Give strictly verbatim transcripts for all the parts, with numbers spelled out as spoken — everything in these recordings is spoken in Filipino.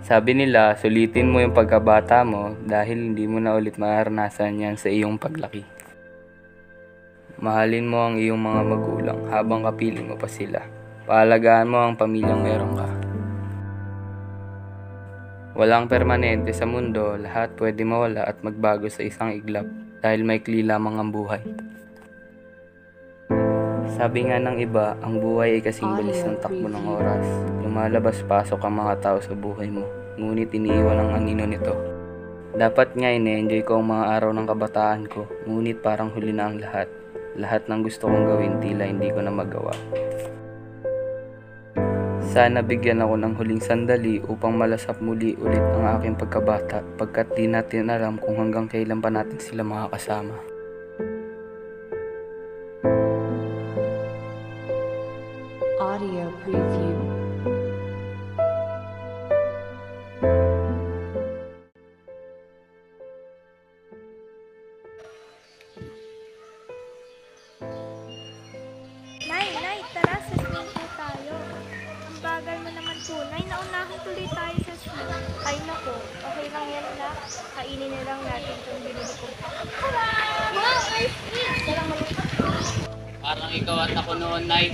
Sabi nila, sulitin mo yung pagkabata mo dahil hindi mo na ulit maranasan yan sa iyong paglaki. Mahalin mo ang iyong mga magulang habang kapiling mo pa sila. Paalagaan mo ang pamilyang meron ka. Walang permanente sa mundo, lahat pwede mawala at magbago sa isang iglap dahil maikli lamang ang buhay. Sabi nga ng iba, ang buhay ay kasing bilis ng takbo ng oras. Lumalabas-pasok ang mga tao sa buhay mo, ngunit iniiwan ang anino nito. Dapat nga ine-enjoy ko ang mga araw ng kabataan ko, ngunit parang huli na ang lahat. Lahat ng gusto kong gawin tila hindi ko na magawa. Sana bigyan ako ng huling sandali upang malasap muli ulit ang aking pagkabata pagkat di natin alam kung hanggang kailan pa natin sila makakasama. Audio preview. Nay, Nay, tara sa swing po tayo. Ang bagal mo naman po, Nay. Naunahan tuloy tayo sa swing. Ay nako, okay lang yan na. Kainin na lang natin itong binili ko. Wow, ice cream! Tara malapit. Parang ikaw at ako noon, Nay.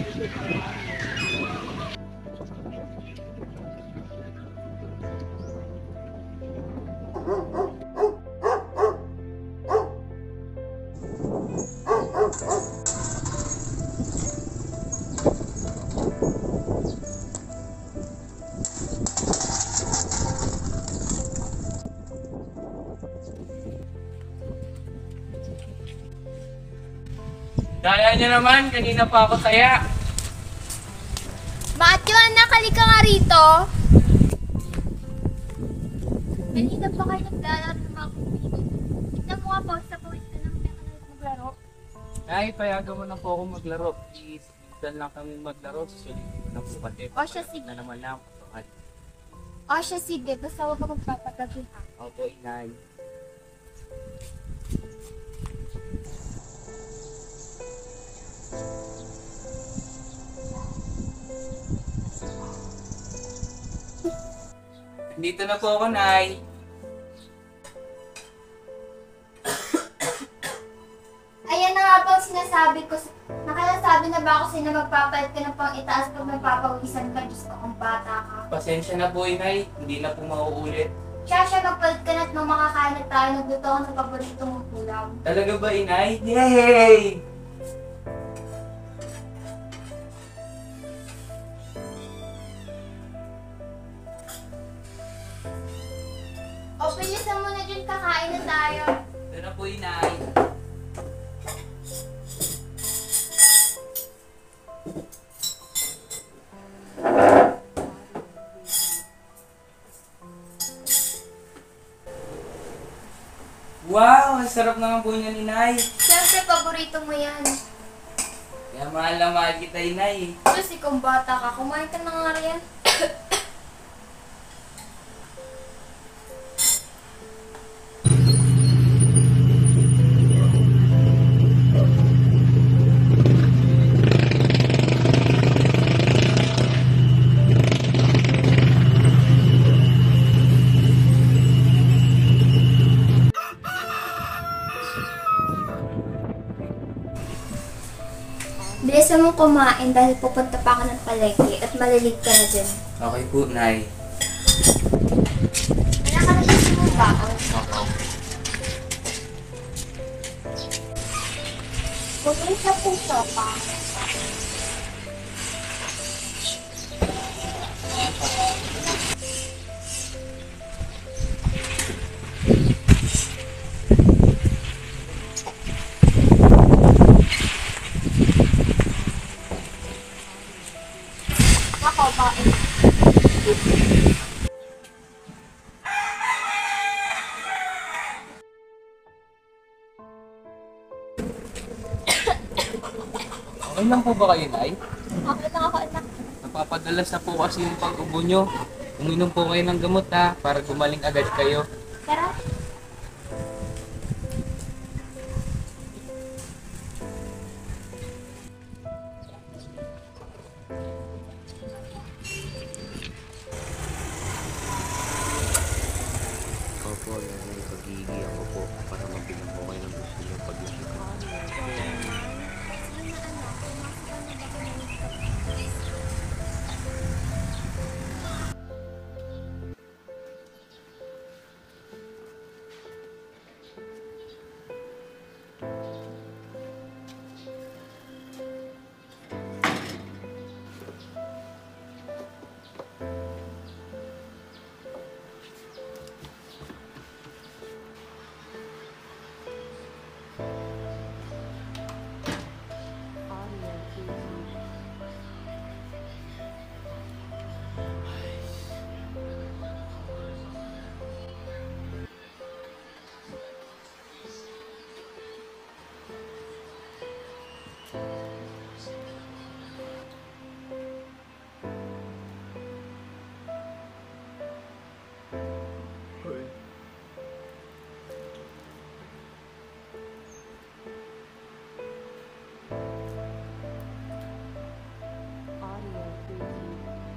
Daya niyo naman, kanina pa ako saya. Matthew, anak, halika nga rito. Kanina pa kayo naglalaro ng mga kumino. Tignan mo nga po, sa pawis ka nang maglaro. Nay, payagan mo na po ako maglaro. Please, minsan lang kami maglaro. Susulitin mo na po pati. O siya, sige. Na naman lang. O siya, sige. Basta huwag ka magpapatagin ha. Opo, inay. Dito na po ako, Nay. Ayan na nga po ang sinasabi ko. Nakalasabi na ba ako sino magpapalit ka na pang itaas pag magpapawisan ka? Diyos ko kung bata ka. Pasensya na po, Inay. Hindi na po mauulit. Siya siya magpalit ka na at makakain na tayo. Nagluto ako sa paborito mong ulam. Talaga ba, Inay? Yay! O, bilisan mo na dyan, kakain na tayo. Ito na po, Inay. Wow! Ang sarap naman po niyan, Inay. Siyempre, paborito mo yan. Kaya mahal na mahal kita, Inay. Kasi kung bata ka, kumain ka na nga riyan. Bilisan mo kumain dahil pupunta pa ako ng palengke at malilig ka na dyan. Okay po, Nay. Wala ka na dyan mo ba? Okay. Bumili sa puso pa. Ako ba? Okay lang po ba kayo, Nay? Okay lang ako, anak. Napapadalas na po kasi yung pag-ubo nyo. Uminom po kayo ng gamot, ha, para gumaling agad kayo. Tara. Audio preview.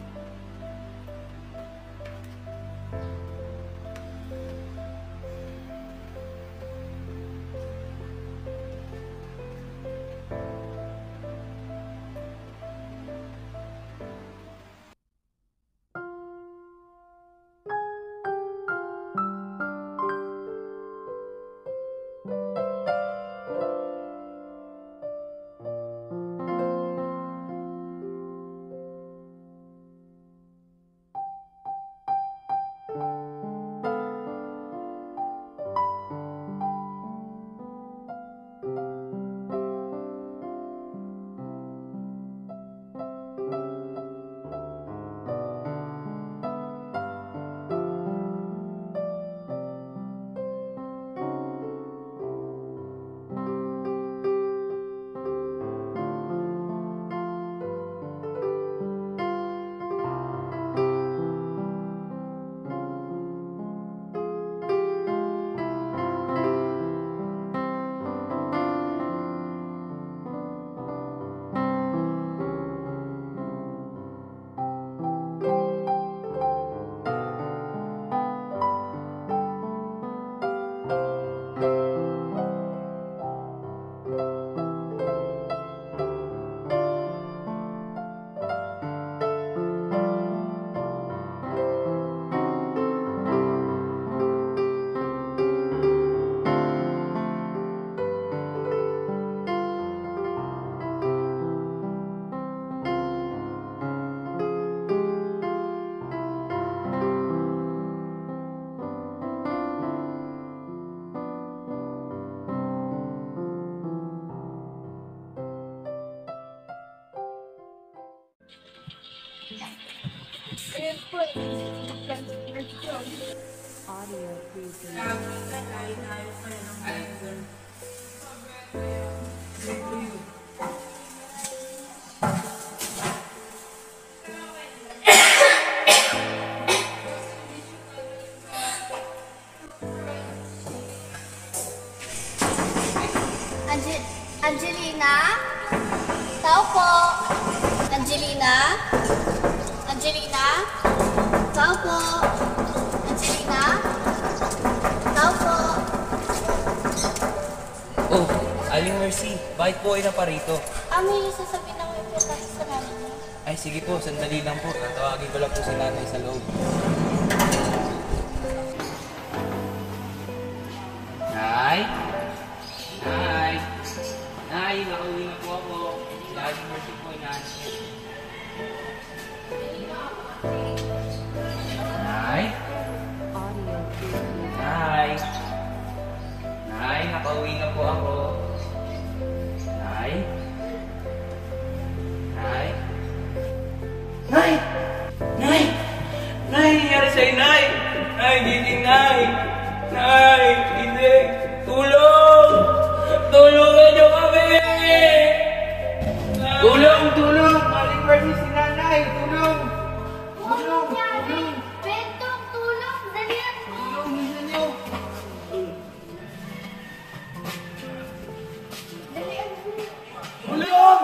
Audio preview. Ange- Angelina? Tao po. Angelina? Angelina? Tao po. Angelina? Tao po. Oh, Aling Mercy, bakit po ay naparito? Ah, may sasabihin ako yung pagkakit sa namin niyo. Ay, sige po, sandali lang po. Tatawagin ko lang po si nanay sa loob. Nay? Nay? Nay, nakauwi na po ako. Si Aling Mercy po ay nahanap. Nay? Audio preview. Nay? Nay, nakauwi na po ako. Nay? Nay? Nay! Nay! Nay, nangyari sa'yo, Nay! Nay, gising, Nay! Nay, gising! Tulong! Tulungan niyo kami! Tulong! Tulong! Aling Mercy si nanay! Tulong! Tulong! Tulong! Bentong, tulong! Dalihan mo! Tulong! Bilisan niyo! Dalihan mo! Tulong!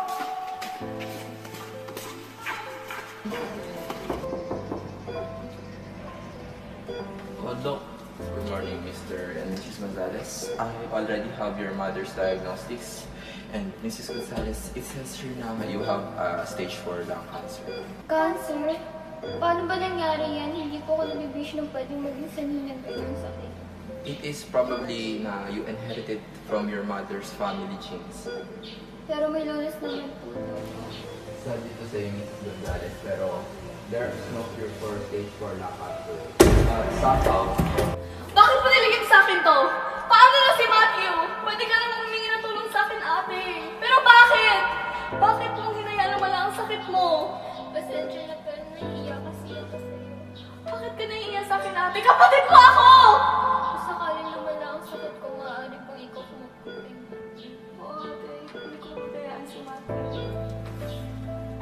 Oh, Doc. Good morning, Mister and Missus Gonzalez. I already have your mother's diagnostics. And Missus Gonzalez, it says here na you have uh, stage four lung cancer. Cancer? Paano ba nangyari yan? Hindi po ako nabibis ng pwedeng maging sanhi ng ganyang sakit. It is probably na you inherited from your mother's family genes. Pero may lunas naman po. Sad to say, Missus Gonzalez, pero there is no cure for stage four lung cancer. But somehow, Bakit mo niligid sa akin to? Paano na si Matthew? Pwede ka naman humingi ng tulong sa akin, ate. Pero bakit? Bakit mo hinayaan na wala ang sakit mo? Pasensya na, pero nahihiya kasi ako sa'yo. Bakit ka nahihiya sa akin, ate? Kapatid mo ako! Kung sakaling lumala ang sakit ko, maaari pang ikaw kumukuling. Oo, ate. Hindi ko kaya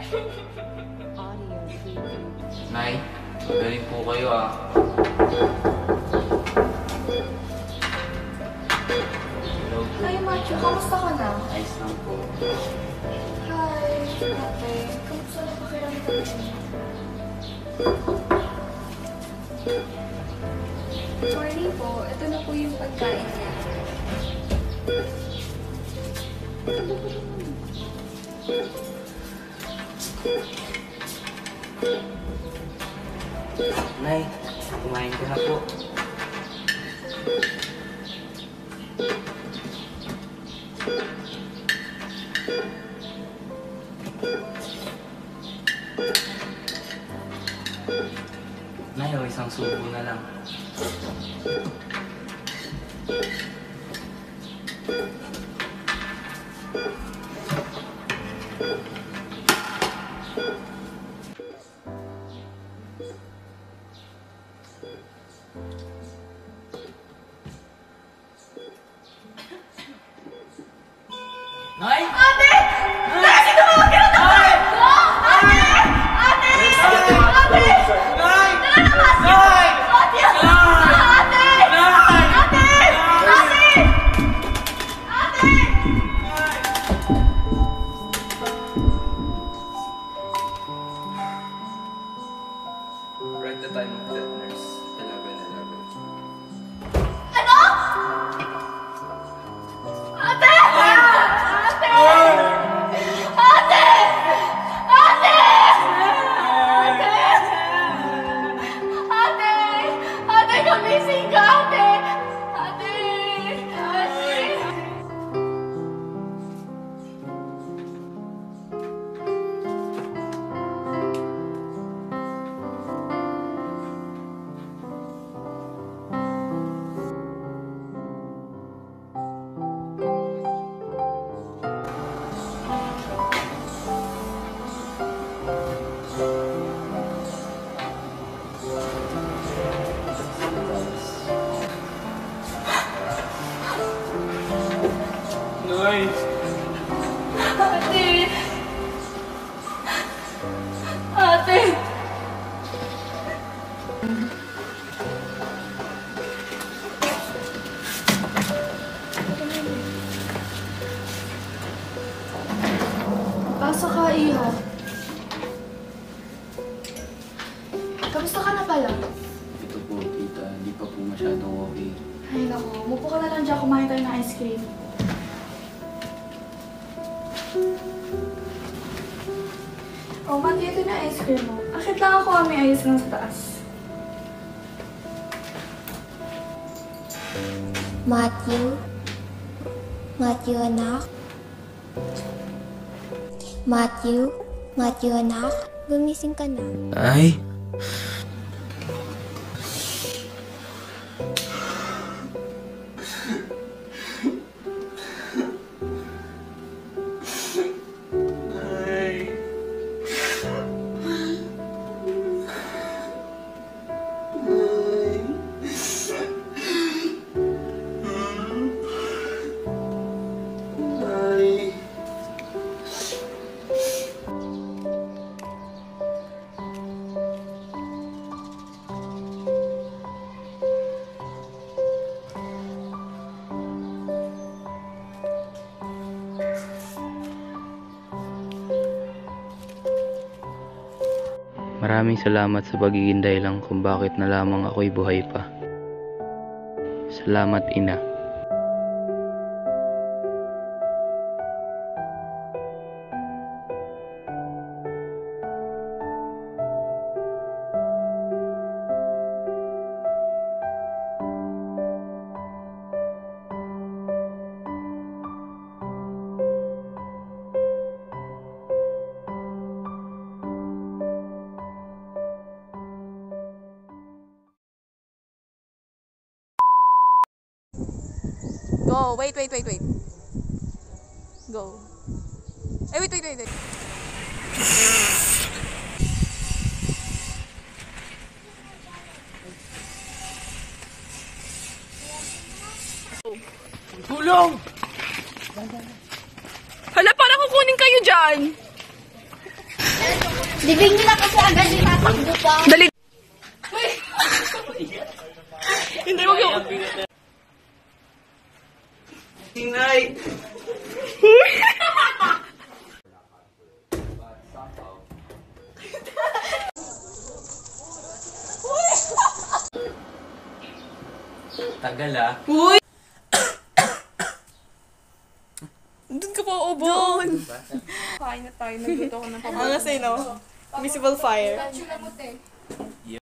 Audio preview. Nay, magaling po kayo ah. Hello. Hi, Matthew. Kamusta ka na? Ayos lang po. Hi, ate. Kamusta na pakiramdam mo? Morning po. Ito na po yung pagkain niya. Nay, kumain ko na po. Nay, o isang subo na lang. Nay! Ate! Ate! Tumawag ka na naman! No! Ate! Ate! Ate! Ate! Nay! Tara na, Matthew! Nay! Matthew! Nay! Ate! Nay! Ate! Ate! Ate! Write the time of death, nurse. eleven eleven. Ano? Ate! Ate! Ate! Ate! Ate! Ate! Ate, gumising ka, ate! Ate! Ate! Nay! Ate! Ate! Pasok ka, iho. Kamusta ka na pala? Ito po, tita. Hindi pa po masyadong okay. Ay, naku. Mupo ka na lang dyan. Kumain tayo ng ice cream. Oh, Matthew, ito na ice cream mo. Akit lang ako kami ayos lang sa taas. Matthew? Matthew, anak? Matthew? Matthew, anak? Gumising ka na. Ay! Maraming salamat sa pagiging dahilan kung bakit na lamang ako'y buhay pa. Salamat, Ina. Go. Wait, wait, wait, wait. Go. Eh, wait, wait, wait, wait. Tulong! Hala, parang kukunin kayo dyan. Bibig nyo na kasi agad yung tatakbo pa. Dali! Hindi, wag yung... Tingay! Tagal ah. Uy! Doon ka pa ubon. Kain na tayo. Nagluto ko ng pamamakas. Ang no? Visible fire.